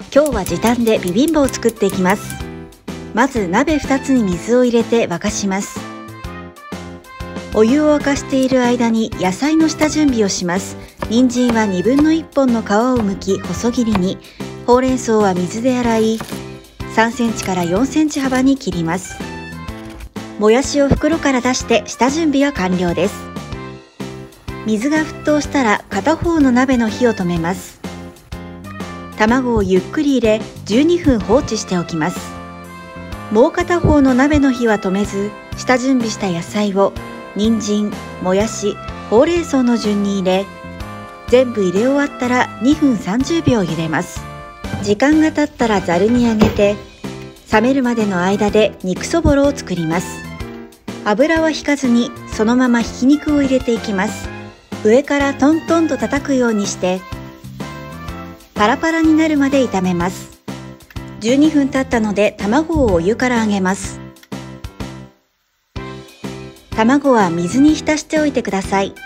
今日は時短でビビンバを作っていきます。まず鍋2つに水を入れて沸かします。お湯を沸かしている間に野菜の下準備をします。人参は1/2本の皮を剥き細切りに、ほうれん草は水で洗い3センチから4センチ幅に切ります。もやしを袋から出して下準備は完了です。水が沸騰したら片方の鍋の火を止めます。卵をゆっくり入れ12分放置しておきます。もう片方の鍋の火は止めず、下準備した野菜を人参、もやし、ほうれん草の順に入れ、全部入れ終わったら2分30秒茹でます。時間が経ったらざるにあげて、冷めるまでの間で肉そぼろを作ります。油は引かずにそのままひき肉を入れていきます。上からトントンと叩くようにしてパラパラになるまで炒めます。12分経ったので卵をお湯からあげます。卵は水に浸しておいてください。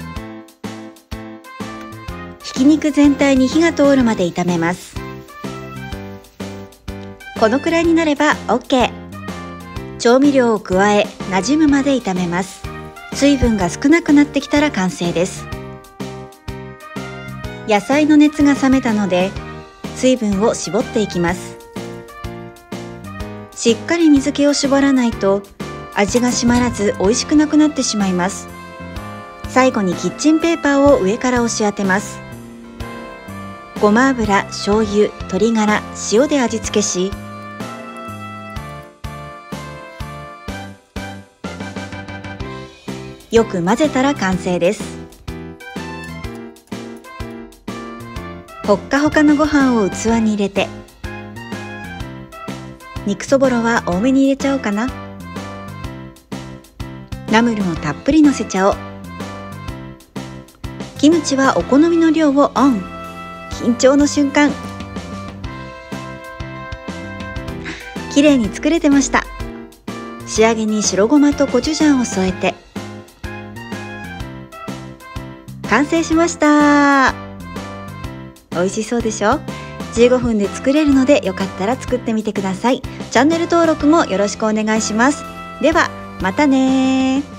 ひき肉全体に火が通るまで炒めます。このくらいになれば OK。 調味料を加え馴染むまで炒めます。水分が少なくなってきたら完成です。野菜の熱が冷めたので水分を絞っていきます。しっかり水気を絞らないと味が締まらず美味しくなくなってしまいます。最後にキッチンペーパーを上から押し当てます。ごま油、醤油、鶏ガラ、塩で味付けし、よく混ぜたら完成です。ほっかほかのご飯を器に入れて、肉そぼろは多めに入れちゃおうかな。ナムルもたっぷりのせちゃおう。キムチはお好みの量をオン。緊張の瞬間。綺麗に作れてました。仕上げに白ごまとコチュジャンを添えて完成しました。美味しそうでしょ。15分で作れるのでよかったら作ってみてください。チャンネル登録もよろしくお願いします。ではまたね。